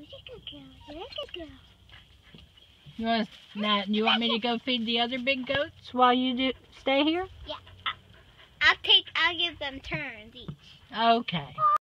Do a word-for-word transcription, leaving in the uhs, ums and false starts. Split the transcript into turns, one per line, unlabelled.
Who's a good girl? You're a good girl.
You want now? You want me to go feed the other big goats while you do stay here?
Yeah. I, I'll take. I'll give them turns each.
Okay.